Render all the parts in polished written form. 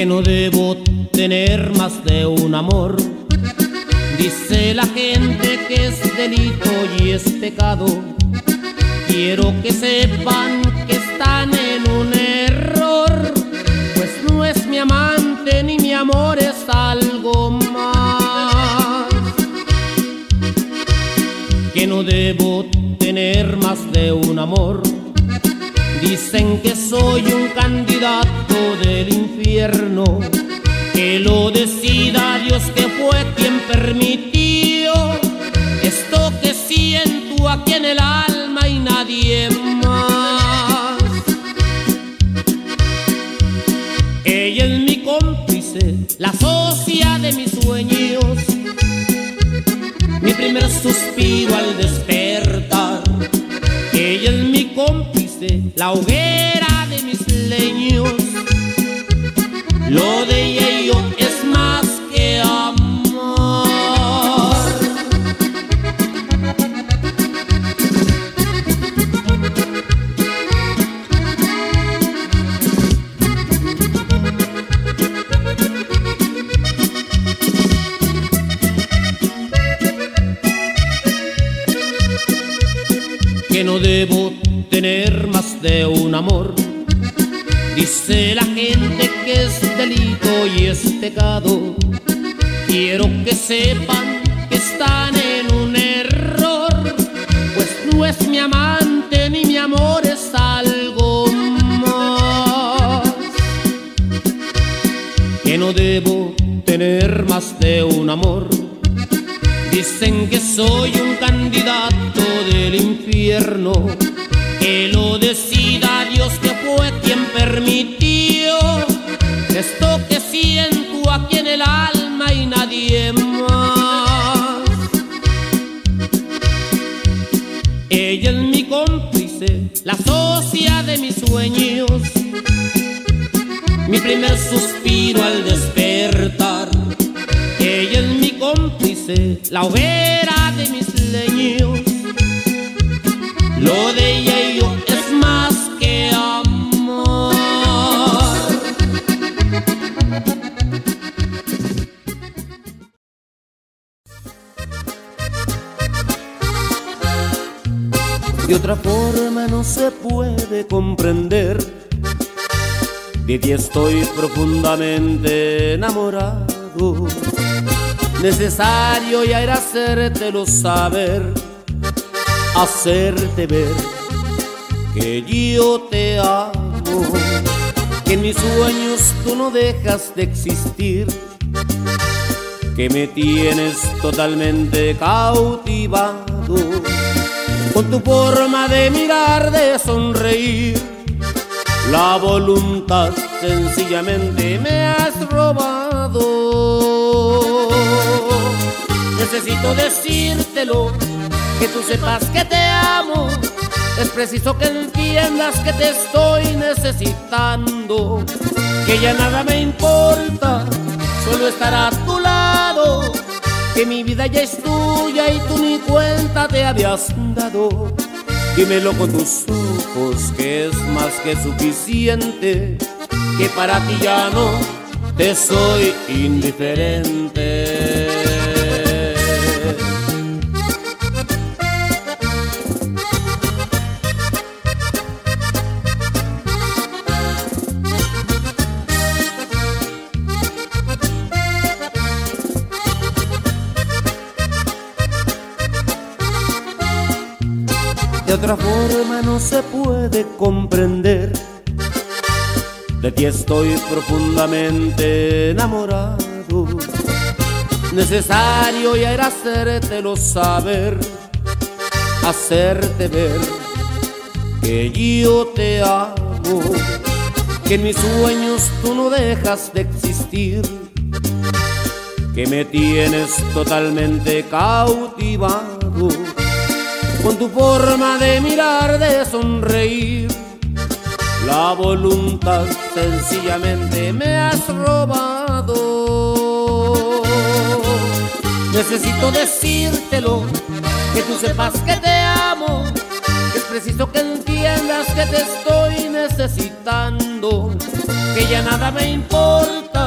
que no debo tener más de un amor. Dice la gente que es delito y es pecado. Quiero que sepan que están en un error, pues no es mi amante ni mi amor, es algo más. Que no debo tener más de un amor. Dicen que soy un candidato del infierno, que lo decida Dios, que fue quien permitió esto que siento aquí en el alma y nadie más. Ella es mi cómplice, la socia de mis sueños, mi primer suspiro al despertar. Ella es mi cómplice, la hoguera de mis leños. Lo de ella y yo es más que amor. Que no debo tener más de un amor. Dice la gente que es delito y es pecado. Quiero que sepan que están en un error, pues no es mi amante ni mi amor, es algo más. Que no debo tener más de un amor. Dicen que soy un candidato del infierno, que lo decida Dios, que fue quien permitió esto que siento aquí en el alma y nadie más. Ella es mi cómplice, la socia de mis sueños, mi primer suspiro al despertar. Ella es mi cómplice, la hoguera de mis leños. Lo de ella y yo es más que amor. De otra forma no se puede comprender. De ti estoy profundamente enamorado. Necesario ya era hacértelo saber, hacerte ver que yo te amo, que en mis sueños tú no dejas de existir, que me tienes totalmente cautivado con tu forma de mirar, de sonreír. La voluntad sencillamente me has robado. Necesito decírtelo, que tú sepas que te amo. Es preciso que entiendas que te estoy necesitando, que ya nada me importa, solo estar a tu lado, que mi vida ya es tuya y tú ni cuenta te habías dado. Dímelo con tus ojos, que es más que suficiente, que para ti ya no te soy indiferente. De otra forma no se puede comprender. De ti estoy profundamente enamorado. Necesario ya era hacértelo saber, hacerte ver que yo te amo, que en mis sueños tú no dejas de existir, que me tienes totalmente cautivado con tu forma de mirar, de sonreír. La voluntad sencillamente me has robado. Necesito decírtelo, que tú sepas que te amo, que es preciso que entiendas que te estoy necesitando, que ya nada me importa,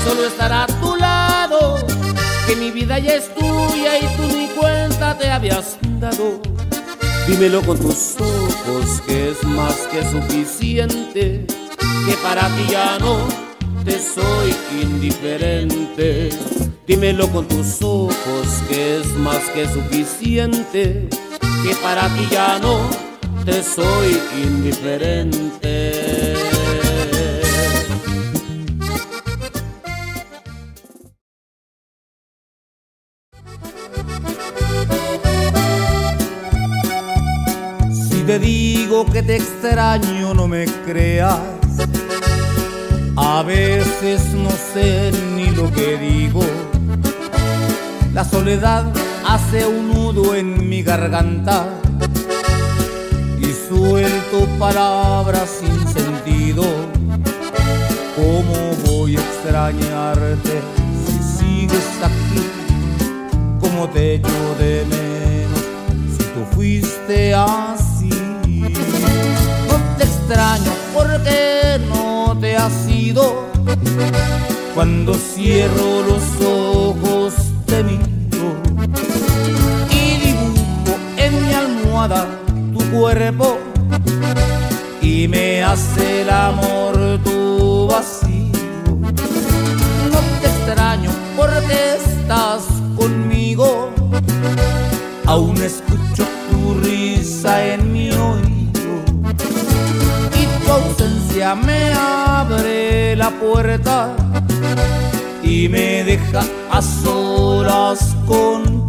solo estar a tu lado, que mi vida ya es tuya y tú ni cuenta te habías dado. Dímelo con tus ojos que es más que suficiente, que para ti ya no te soy indiferente. Dímelo con tus ojos que es más que suficiente, que para ti ya no te soy indiferente. Si te digo que te extraño, no me creas. A veces no sé ni lo que digo. La soledad hace un nudo en mi garganta y suelto palabras sin sentido. ¿Cómo voy a extrañarte si sigues aquí? ¿Cómo te echo de menos si tú fuiste así? No te extraño porque no te has ido. Cuando cierro los ojos te miro y dibujo en mi almohada tu cuerpo y me hace el amor tu vacío. No te extraño porque estás conmigo, aún escucho tu risa en mi oído y tu ausencia me abre la puerta y me deja a solas contigo.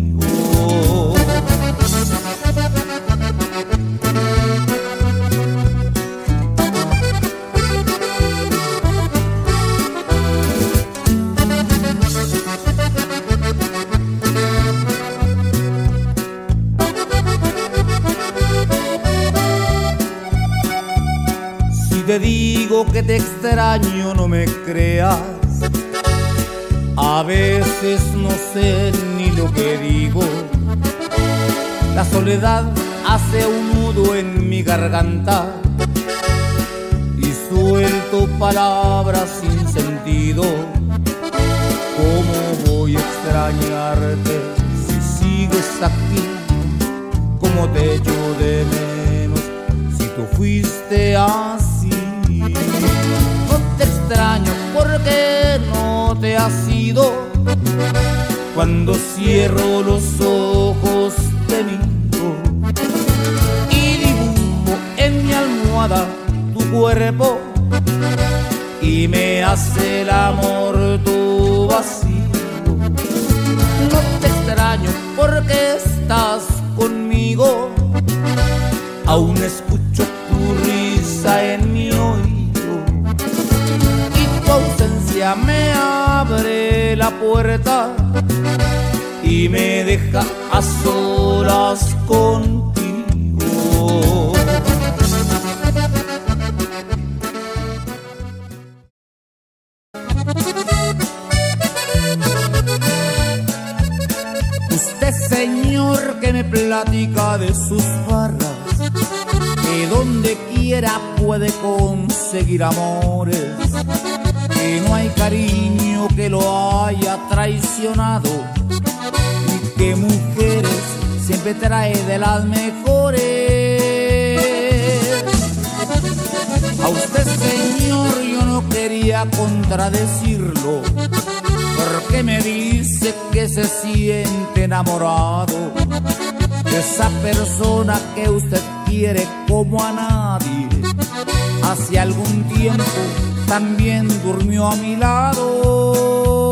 Si te digo que te extraño, no me creas. A veces no sé ni lo que digo. La soledad hace un nudo en mi garganta y suelto palabras sin sentido. ¿Cómo voy a extrañarte si sigues aquí? ¿Cómo te echo de menos si tú fuiste así? No te extraño porque no te has ido. Cuando cierro los ojos te miro y dibujo en mi almohada tu cuerpo y me hace el amor tu vacío. No te extraño porque estás conmigo, aún escucho tu risa en mi oído y tu ausencia me abre la puerta y me deja a solas contigo. Usted, señor, que me platica de sus barras, que donde quiera puede conseguir amores, que no hay cariño que lo haya traicionado y que mujeres siempre trae de las mejores. A usted, señor, yo no quería contradecirlo, porque me dice que se siente enamorado de esa persona que usted quiere como a nadie. Hace algún tiempo también durmió a mi lado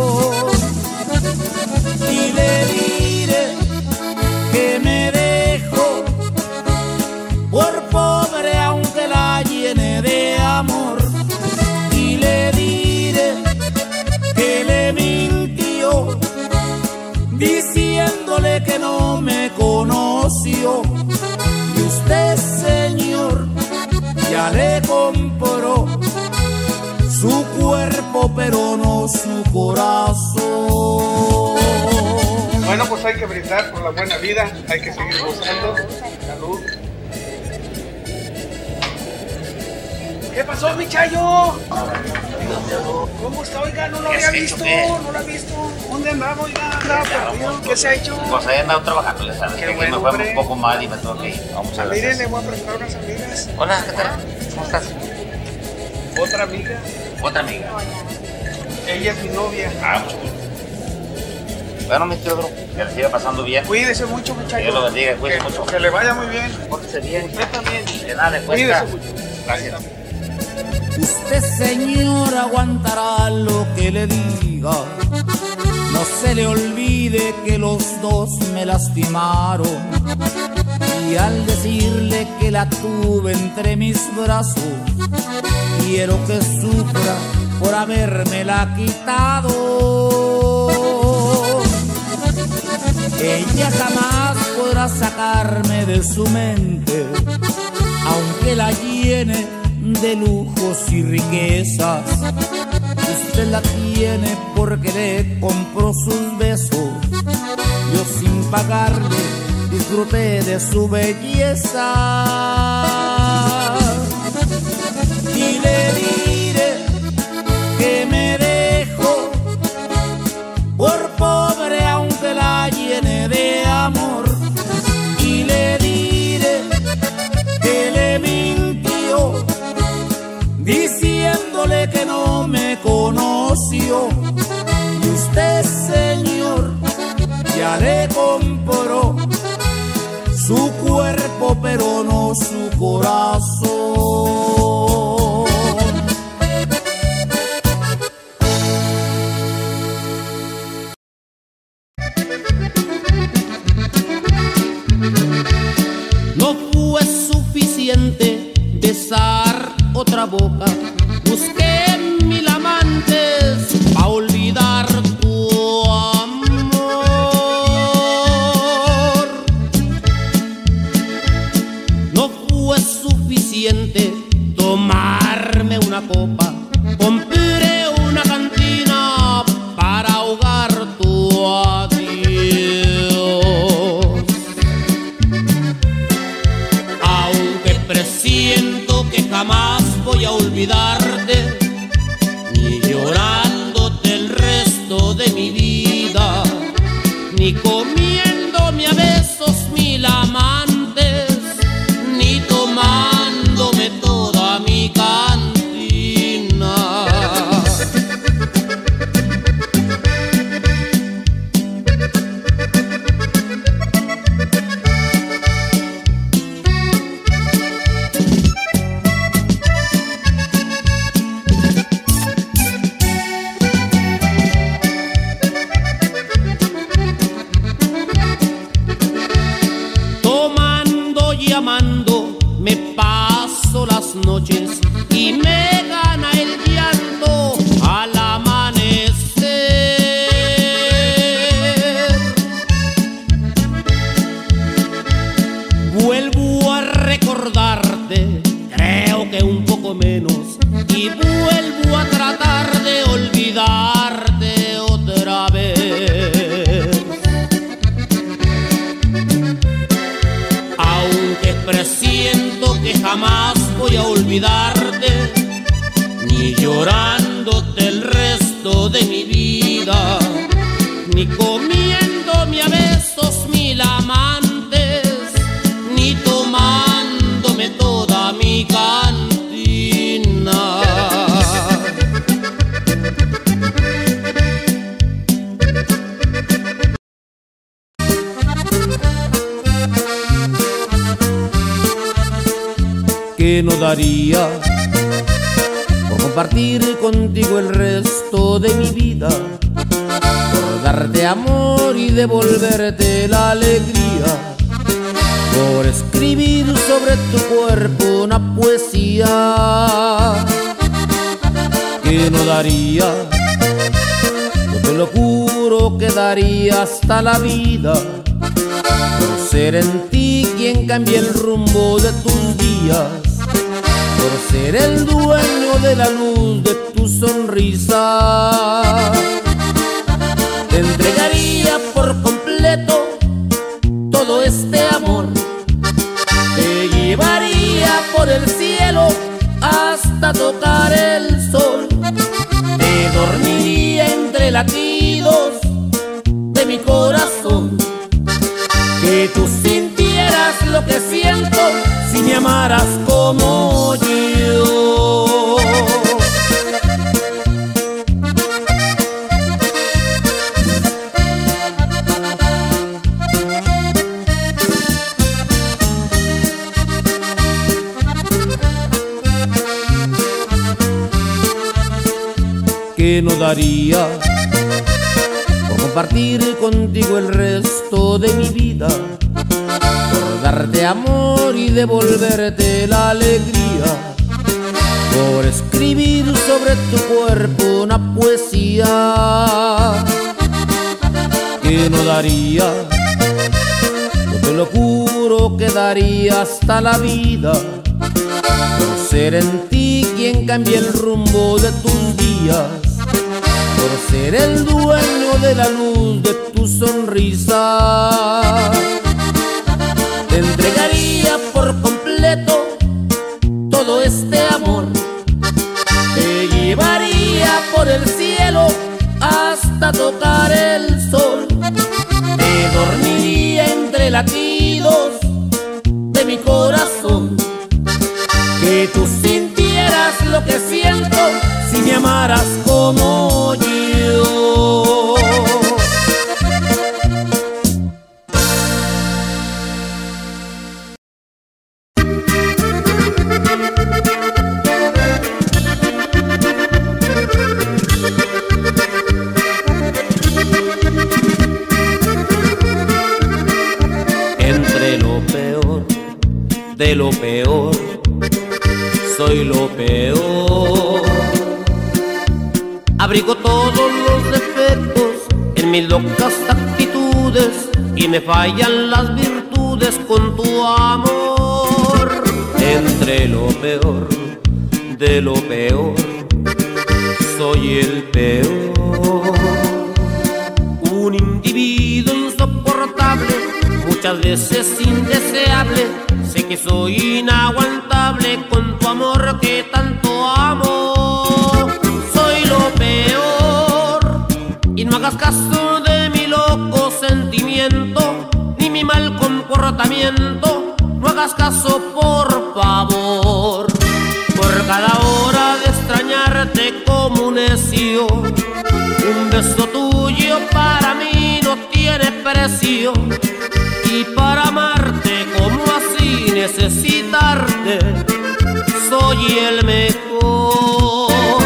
y le diré que me dejo por pobre aunque la llene de amor, y le diré que le mintió diciéndole que no me conoció. Y usted, señor, ya le compró su cuerpo pero no su corazón. Bueno, pues hay que brindar por la buena vida, hay que seguir gozando. Salud. ¿Qué pasó, mi Chayo? ¿Cómo está, oiga? No lo había visto, no lo había visto. ¿Dónde andaba, oiga? Andaba perdido. ¿Qué se ha hecho? Pues ahí andaba trabajando, le sabes. Qué Que bueno, me fue hombre. un poco mal y me tengo que ir. Vamos a ver. Mire, le voy a presentar unas amigas. Hola, ¿qué tal? ¿Cómo estás? Otra amiga. Otra amiga. Ella es mi novia. Ah, mucho gusto. Bueno, mi Teodoro, que le siga pasando bien. Cuídese mucho, muchacho. Dios lo bendiga, cuídese mucho. Que le vaya muy bien. Pórtese bien. Usted también. De nada le cuesta. Cuídese mucho. Gracias. Usted, señor, aguantará lo que le diga. No se le olvide que los dos me lastimaron. Y al decirle que la tuve entre mis brazos, quiero que sufra por habérmela quitado. Ella jamás podrá sacarme de su mente, aunque la llene de lujos y riquezas. Usted la tiene porque le compró sus besos. Yo sin pagarle disfruté de su belleza. Y le diré que me dejo por pobre aunque la llene de amor. Y le diré que le mintió diciéndole que no me conoció. Y usted, señor, ya le compró su cuerpo pero no su corazón. No fue suficiente besar otra boca, busqué mil amantes pa' olvidar tu amor. No fue suficiente tomarme una copa, compré una cantina para ahogar tu adiós. Aunque presiento que jamás voy a olvidarte, ni llorándote el resto de mi vida, ni comiéndome a besos mil amantes, ni tomándome toda mi cantina. Tomando y amando me paso las noches y me gana el llanto al amanecer. Vuelvo a recordarte, creo que un poco menos, y vuelvo a tratar de olvidarte otra vez. Aunque presiento que jamás voy a olvidarte, ni llorándote el resto de mi vida, ni comiéndome a besos mil amantes, ni tomándome toda mi cantina. Que no daría por compartir contigo el resto de mi vida, por darte amor y devolverte la alegría, por escribir sobre tu cuerpo una poesía. Que no daría, yo te lo juro que daría hasta la vida, por ser en ti quien cambie el rumbo de tus días, por ser el dueño de la luz de tu sonrisa. Te entregaría por completo todo este amor, te llevaría por el cielo hasta tocar el sol, latidos de mi corazón. Que tú sintieras lo que siento si me amaras como yo. Que no daría por compartir contigo el resto de mi vida, por darte amor y devolverte la alegría, por escribir sobre tu cuerpo una poesía. Que no daría, yo te lo juro que daría hasta la vida, por ser en ti quien cambie el rumbo de tus días, por ser el dueño de la luz de tu sonrisa. Te entregaría por completo todo este amor, te llevaría por el cielo hasta tocar el sol, te dormiría entre latidos de mi corazón. Que tú sintieras lo que siento si me amaras como yo. Entre lo peor de lo peor, soy lo peor. Abrigo todos los defectos en mis locas actitudes y me fallan las virtudes con tu amor. Entre lo peor de lo peor, soy el peor. Un individuo insoportable, muchas veces indeseable. Sé que soy inaguantable con tu amor que tanto amo. Soy lo peor y no hagas caso de mi loco sentimiento ni mi mal comportamiento. No hagas caso, por favor. Por cada hora de extrañarte como un necio, un beso tuyo para mí no tiene precio. Y para amarte como así necesitarte, soy el mejor.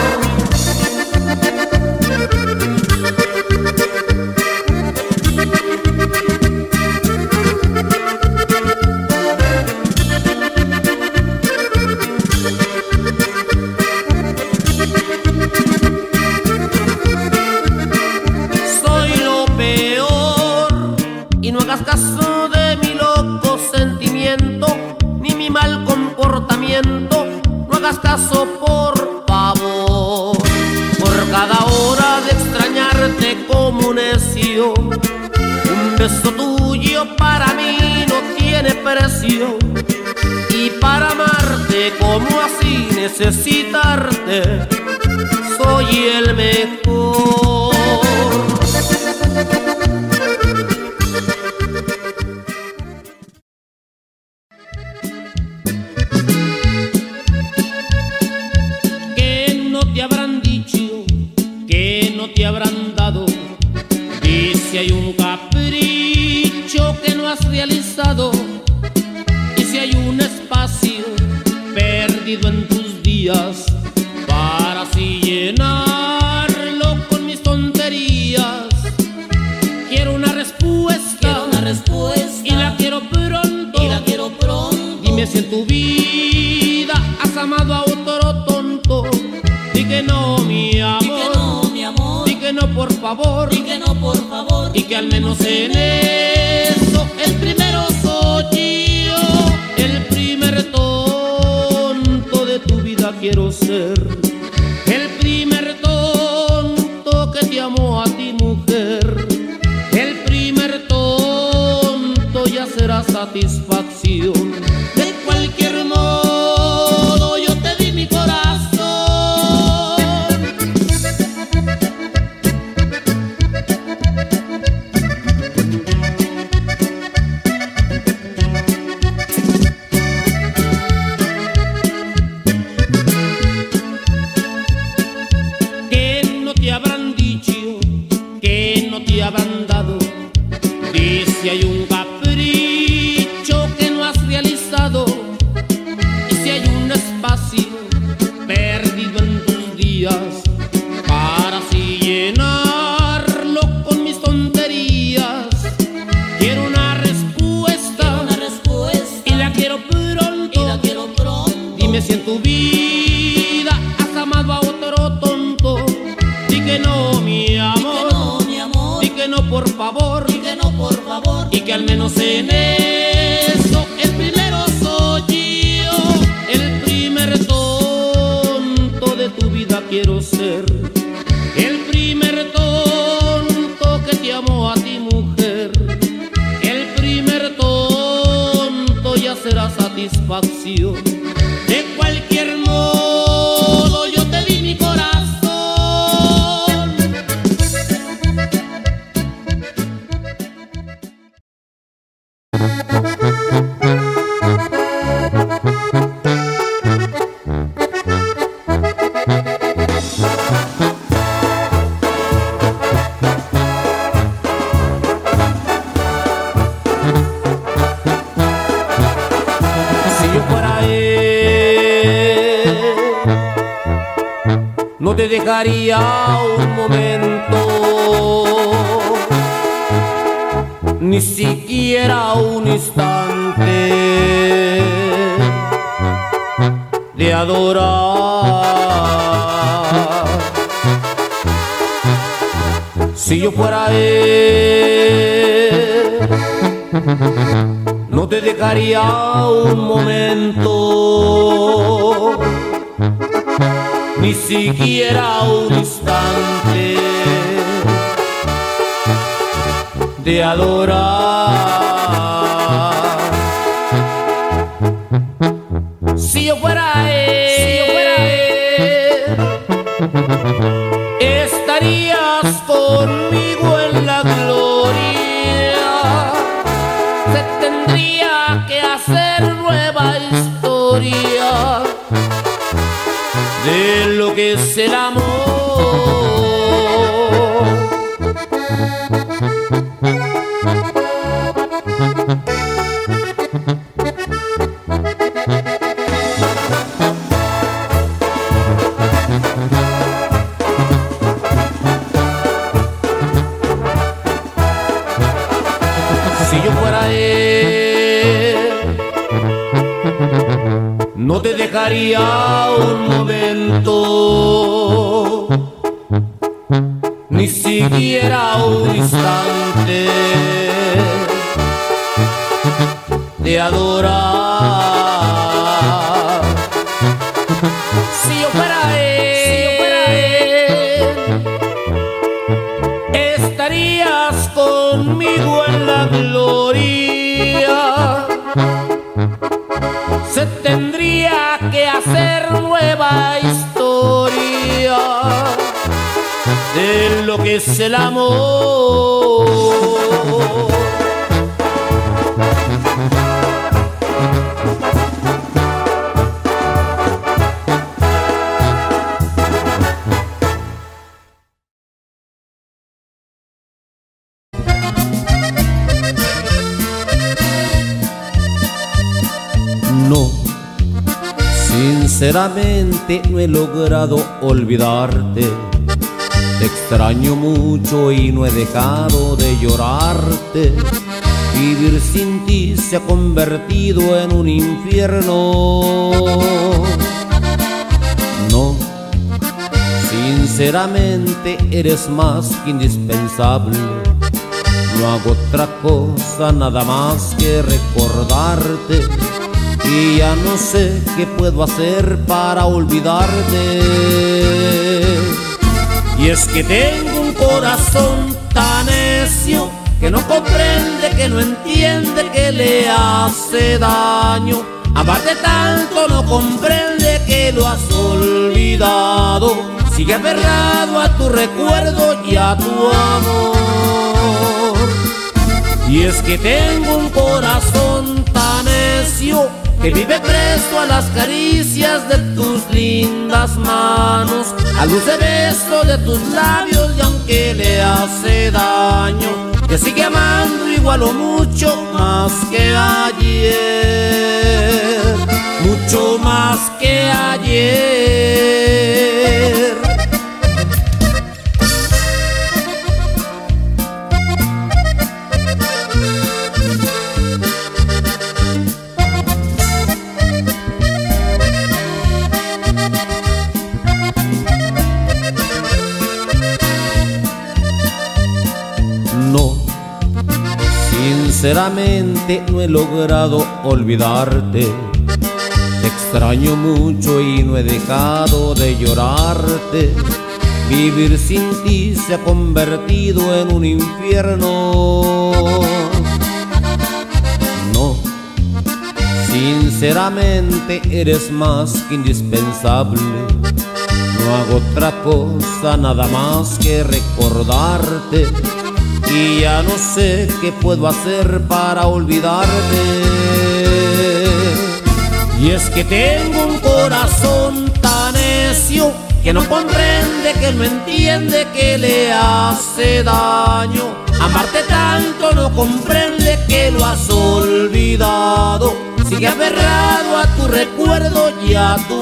Soy lo peor y no hagas caso de mi loco sentimiento ni mi mal comportamiento. No hagas caso, por favor. Por cada hora de extrañarte como un necio, un beso tuyo para mí no tiene precio. Y para amarte como así necesitarte, soy el mejor. Te habrán dicho, que no te habrán dado, y si hay un capricho que no has realizado, y si hay un espacio perdido en tus días para así llenarlo con mis tonterías. Quiero una respuesta, y la quiero pronto, Dime si en tu vida has amado a otro tonto. Di que no, mi amor, di que no, por favor, y que al menos en eso el primero soy yo. El primer tonto de tu vida quiero ser, el primer tonto que te amó a ti, mujer. El primer tonto ya será satisfacción. De cualquier modo yo te di mi corazón. Dime si en tu vida has amado a otro tonto. Di que no, mi amor, di que no, por favor, y que al menos en eso el primero soy yo. El primer tonto de tu vida quiero ser, el primer tonto que te amó a ti, mujer. El primer tonto ya será satisfacción. De cualquier modo yo te di mi corazón. No te dejaría un momento, ni siquiera un instante de adorar. Si yo fuera él, no te dejaría un momento, ni siquiera un instante de adorar. Si yo fuera él, estarías conmigo en la gloria. Se tendría que hacer nueva historia de lo que es el amor. Si yo fuera él, no te dejaría un momento, ni siquiera un instante de adorar. Si yo fuera él, estarías conmigo en la gloria. Se tendría que hacer nueva historia de lo que es el amor. No, sinceramente no he logrado olvidarte. Te extraño mucho y no he dejado de llorarte. Vivir sin ti se ha convertido en un infierno. No, sinceramente eres más que indispensable. No hago otra cosa nada más que recordarte. Y ya no sé qué puedo hacer para olvidarte. Y es que tengo un corazón tan necio que no comprende, que no entiende, que le hace daño. Amarte tanto no comprende que lo has olvidado. Sigue aferrado a tu recuerdo y a tu amor. Y es que tengo un corazón tan necio que vive preso a las caricias de tus lindas manos, al dulce beso de tus labios, y aunque le hace daño, te sigue amando igual o mucho más que ayer, mucho más que ayer. Sinceramente no he logrado olvidarte. Te extraño mucho y no he dejado de llorarte. Vivir sin ti se ha convertido en un infierno. No, sinceramente eres más que indispensable. No hago otra cosa nada más que recordarte. Y ya no sé qué puedo hacer para olvidarte. Y es que tengo un corazón tan necio que no comprende, que no entiende que le hace daño. Amarte tanto no comprende que lo has olvidado. Sigue aferrado a tu recuerdo y a tu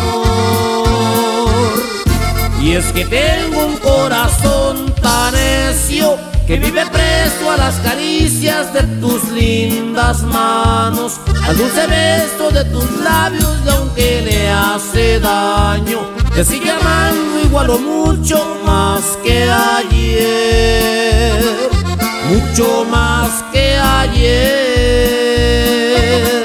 amor. Y es que tengo un corazón tan necio que vive preso a las caricias de tus lindas manos, al dulce beso de tus labios, y aunque le hace daño, te sigue amando igual o mucho más que ayer, mucho más que ayer.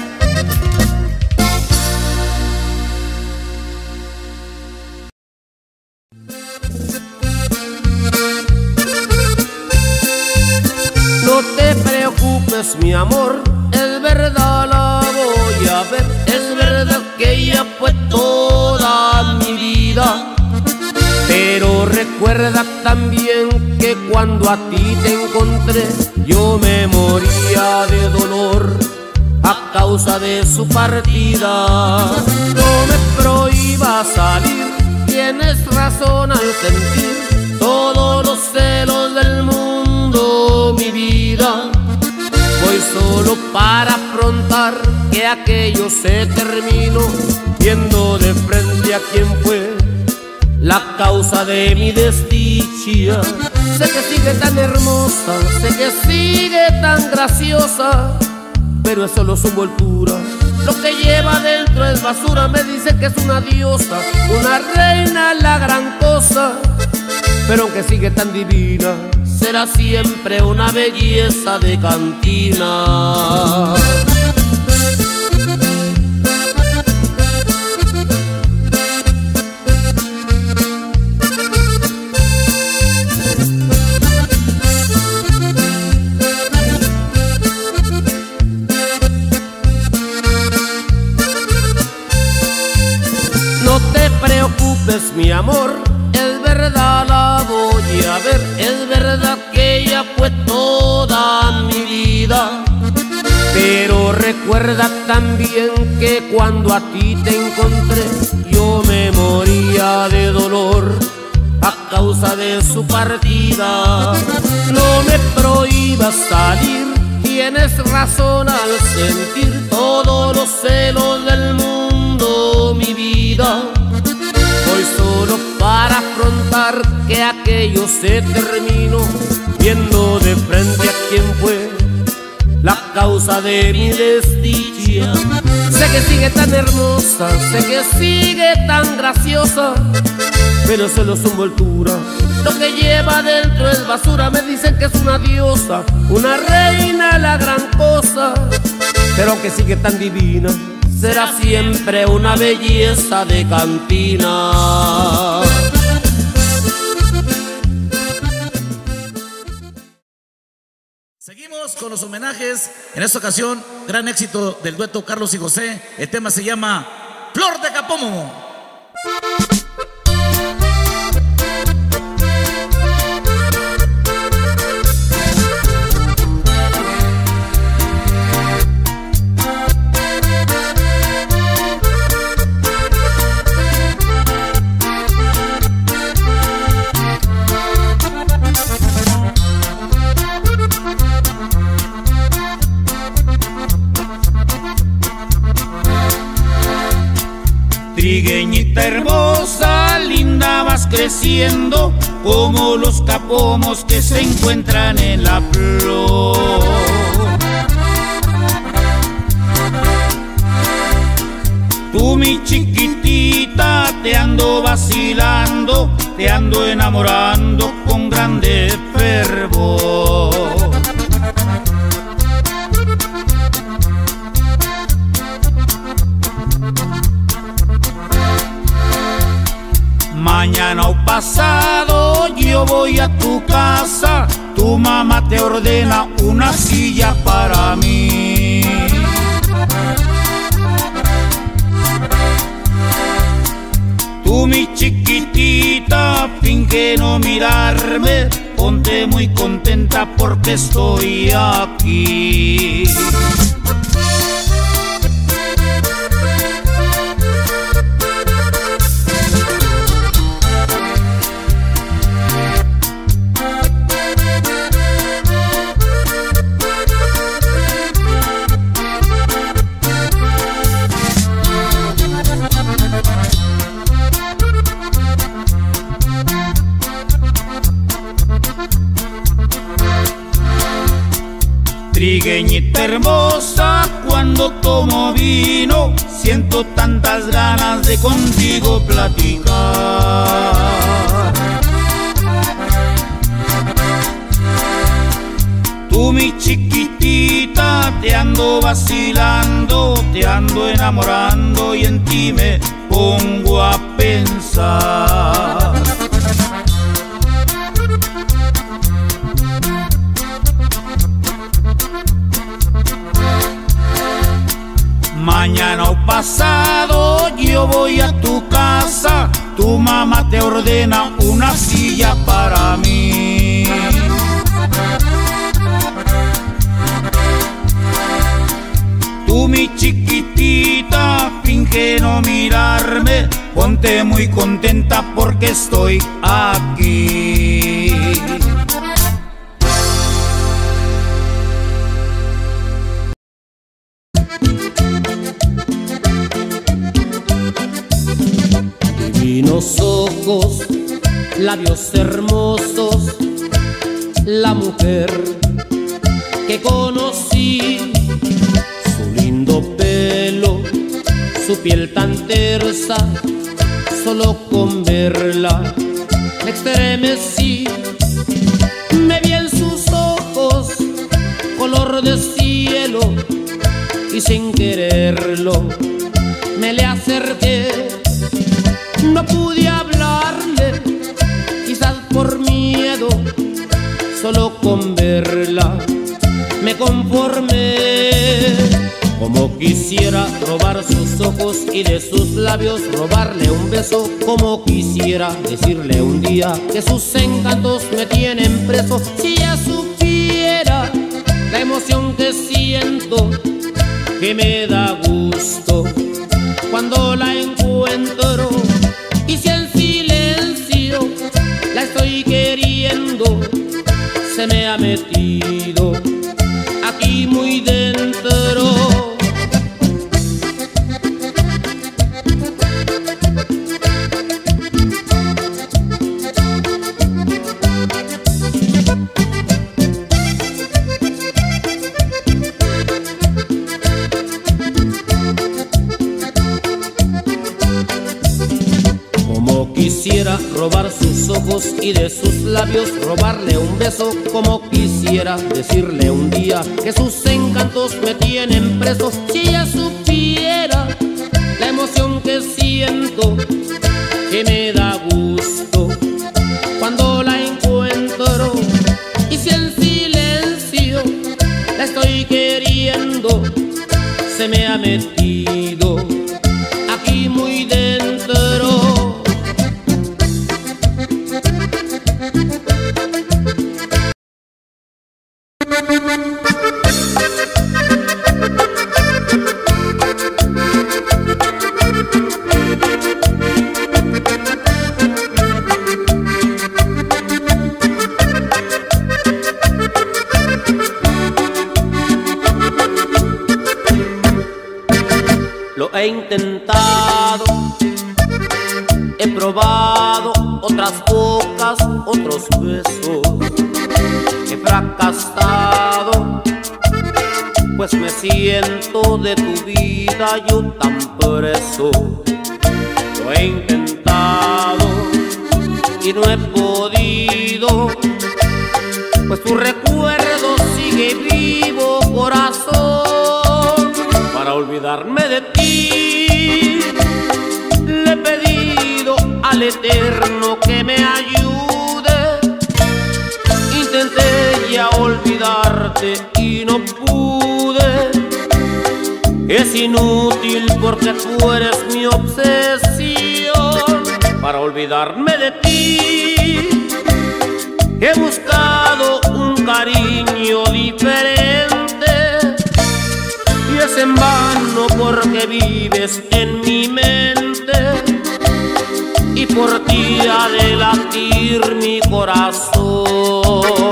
No te preocupes, mi amor, es verdad, la voy a ver. Es verdad que ella fue toda mi vida, pero recuerda también que cuando a ti te encontré, yo me moría de dolor a causa de su partida. No me prohíbas salir, tienes razón al sentir todos los celos del mundo, mi vida. Voy solo para afrontar que aquello se terminó, viendo de frente a quién fue la causa de mi desdicha. Sé que sigue tan hermosa, sé que sigue tan graciosa, pero es solo su envoltura. Lo que lleva dentro es basura. Me dice que es una diosa, una reina, la gran cosa, pero aunque sigue tan divina, será siempre una belleza de cantina. No te preocupes, mi amor, es verdad, la voy a ver. Es verdad que ella fue toda mi vida, pero recuerda también que cuando a ti te encontré, yo me moría de dolor a causa de su partida. No me prohíbas salir, tienes razón al sentir todos los celos del mundo, mi vida. Voy solo para afrontar que aquello se terminó, viendo de frente a quién fue la causa de mi desdicha. Sé que sigue tan hermosa, sé que sigue tan graciosa, pero solo su envoltura. Lo que lleva dentro es basura. Me dicen que es una diosa, una reina, la gran cosa, pero aunque sigue tan divina, será siempre una belleza de cantina. Seguimos con los homenajes. En esta ocasión, gran éxito del dueto Carlos y José. El tema se llama Flor de Capómomo. Trigueñita hermosa, linda, vas creciendo como los capomos que se encuentran en la flor. Tú, mi chiquitita, te ando vacilando, te ando enamorando con grande fervor. Mañana o pasado yo voy a tu casa, tu mamá te ordena una silla para mí. Tú, mi chiquitita, finge no mirarme, ponte muy contenta porque estoy aquí. Trigueñita hermosa, cuando tomo vino, siento tantas ganas de contigo platicar. Tú, mi chiquitita, te ando vacilando, te ando enamorando y en ti me pongo a pensar. Mañana o pasado yo voy a tu casa, tu mamá te ordena una silla para mí. Tú, mi chiquitita, finge no mirarme, ponte muy contenta porque estoy aquí. Divinos ojos, labios hermosos, la mujer que conocí, su lindo pelo, su piel tan tersa, solo con verla me estremecí. Me vi en sus ojos color de cielo y sin quererlo me le acerqué. No pude hablarle, quizás por miedo, solo con verla me conformé. Como quisiera robar sus ojos y de sus labios robarle un beso. Como quisiera decirle un día que sus encantos me tienen preso. Si ella supiera la emoción que siento, que me da gusto cuando la encuentro. Y si en silencio la estoy queriendo, se me ha metido aquí muy dentro. Quisiera robar sus ojos y de sus labios robarle un beso. Como quisiera decirle un día que sus encantos me tienen preso. Si ella supiera la emoción que siento, que me da gusto cuando la encuentro. Y si en silencio la estoy queriendo, se me ha metido aquí muy dentro. Lo he intentado, he probado otras bocas, otros besos, he fracasado, pues me siento de tu vida yo tan preso. Lo he intentado y no he podido, pues tu recuerdo sigue vivo, corazón. Para olvidarme de ti, le he pedido al Eterno que me ayude. Intenté ya olvidarte y no pude. Es inútil porque tú eres mi obsesión. Para olvidarme de ti he buscado un cariño diferente, y es en vano porque vives en mi mente, y por ti ha de latir mi corazón.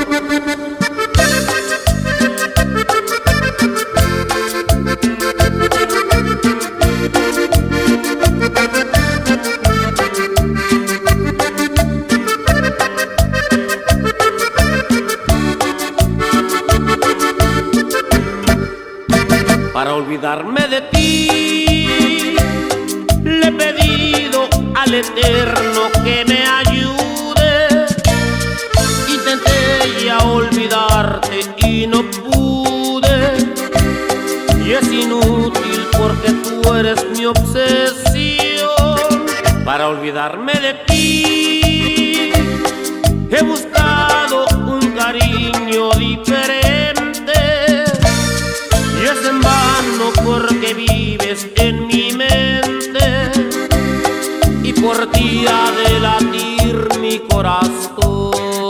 Para olvidarme de ti le he pedido al Eterno que me ayude. Intenté ya olvidarte y no pude, y es inútil porque tú eres mi obsesión. Para olvidarme de ti he buscado un cariño diferente, y es en vano porque vives en mi mente, y por ti ha de latir mi corazón.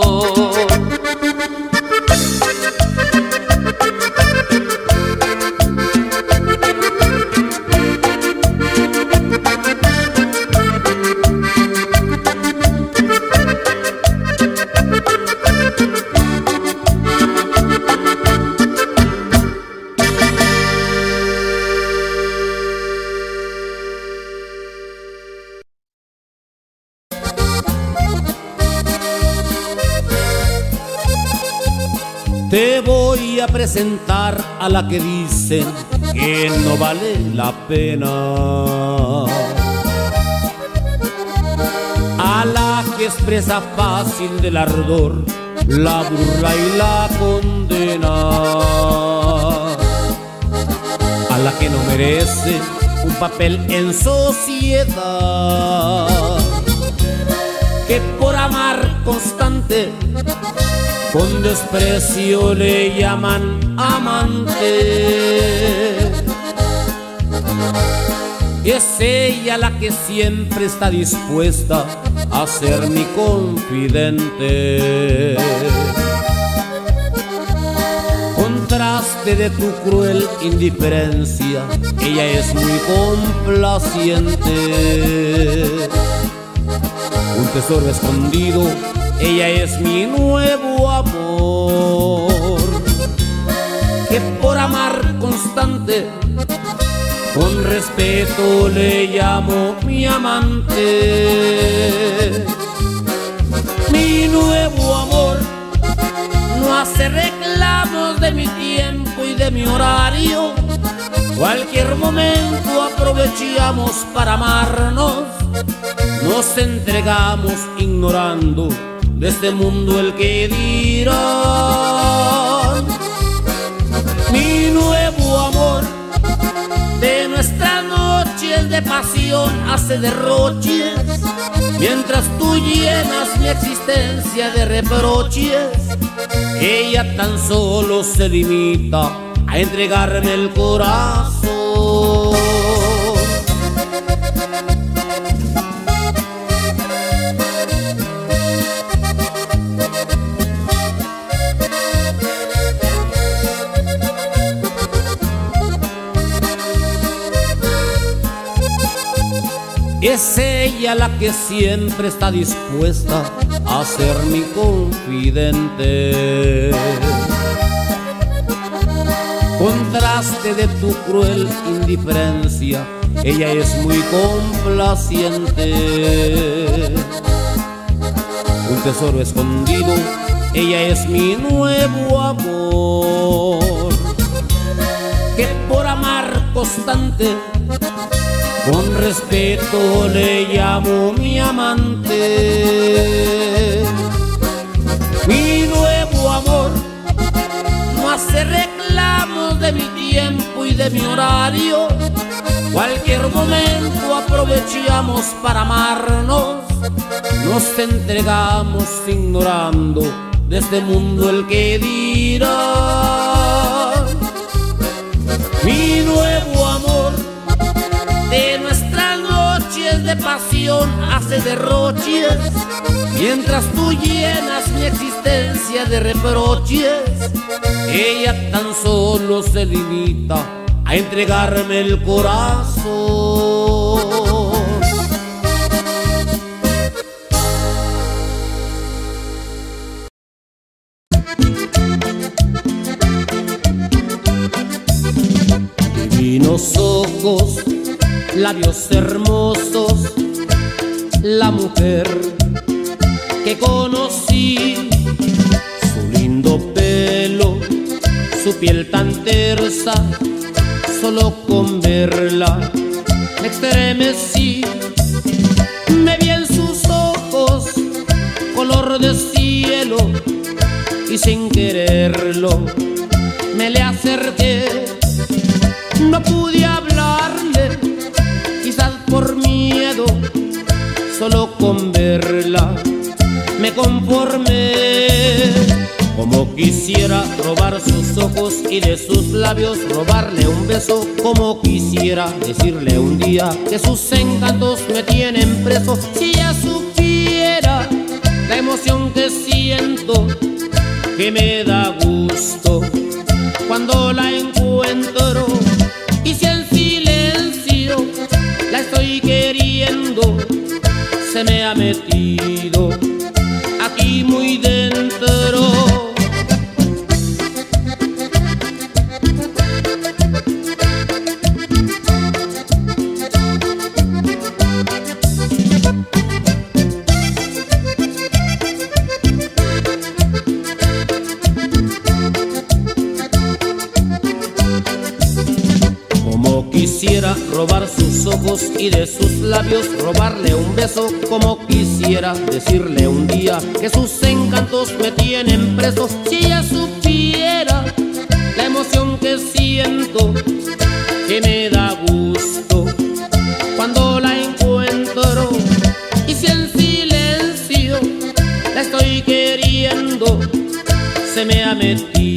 Te voy a presentar a la que dicen que no vale la pena, a la que expresa fácil del ardor la burla y la condena, a la que no merece un papel en sociedad, que por amar constante con desprecio le llaman amante. Es ella la que siempre está dispuesta a ser mi confidente. Contraste de tu cruel indiferencia, ella es muy complaciente. Un tesoro escondido, ella es mi nuevo amor, que por amar constante con respeto le llamo mi amante. Mi nuevo amor no hace reclamos de mi tiempo y de mi horario. Cualquier momento aprovechamos para amarnos. Nos entregamos ignorando de este mundo el que dirán. Mi nuevo amor de nuestras noches de pasión hace derroches, mientras tú llenas mi existencia de reproches. Ella tan solo se limita a entregarme el corazón. Es ella la que siempre está dispuesta a ser mi confidente. Contraste de tu cruel indiferencia, ella es muy complaciente. Un tesoro escondido, ella es mi nuevo amor, que por amar constante con respeto le llamo mi amante. Mi nuevo amor no hace reclamos de mi tiempo y de mi horario. Cualquier momento aprovechamos para amarnos. Nos entregamos ignorando de este mundo el que dirá. Mi nuevo amor de nuestras noches de pasión hace derroches, mientras tú llenas mi existencia de reproches. Ella tan solo se limita a entregarme el corazón. Divinos ojos, labios hermosos, la mujer que conocí, su lindo pelo, su piel tan tersa, solo con verla me estremecí. Me vi en sus ojos color de cielo y sin quererlo me le acerqué. No pude hablarle, quizás por miedo, solo con verla me conformé. Como quisiera robar sus ojos y de sus labios robarle un beso. Como quisiera decirle un día que sus encantos me tienen preso. Si ella supiera la emoción que siento, que me da gusto cuando la encuentro. Y si en silencio la estoy queriendo, se me ha metido aquí muy dentro. Quisiera robar sus ojos y de sus labios robarle un beso. Como quisiera decirle un día que sus encantos me tienen preso. Si ella supiera la emoción que siento, que me da gusto cuando la encuentro. Y si en silencio la estoy queriendo, se me ha metido